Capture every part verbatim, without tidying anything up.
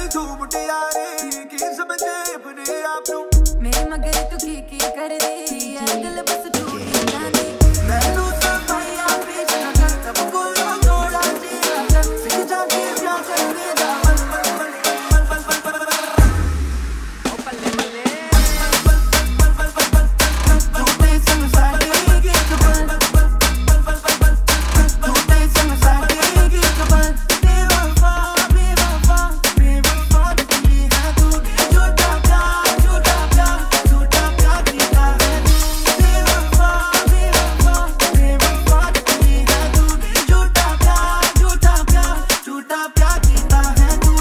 गई तू मुटियारे की समझे अपने आप नू मेरे मगर तू की की कर दी दिल बस टूटी जाने मैनू सफाइया पेश न कर तब कोई जोड़ा जीरा सीख जाके क्या करने दा पल पल पल पल पल पल पल ओ पल्ले पल्ले पल पल पल पल पल झूठे संग साडे गीत पल पल पल पल पल झूठे संग साडे गीत पल बेवफा बेवफा बेवफा तुझी है तू झूठा प्यार झूठा प्यार झूठा प्यार किया है बेवफा बेवफा बेवफा तुझी है तू झूठा प्यार झूठा प्यार झूठा प्यार किया है तू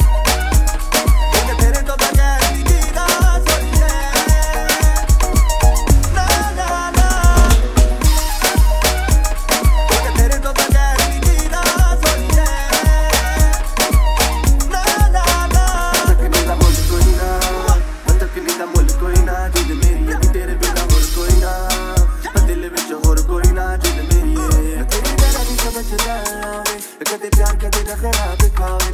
तेरे तो बगैर जीना सोई है ना ना ना तेरे तो बगैर जीना सोई है ना ना ना तकनी दा मुल कोई ना तकनी दा मुल कोई ना जिद मेरी है तेरे बिना होर कोई ना दिल विच होर कोई ना जिद मेरी है तेरी तरह नहीं समझदा कदे प्यार कदे नखरा दिखावे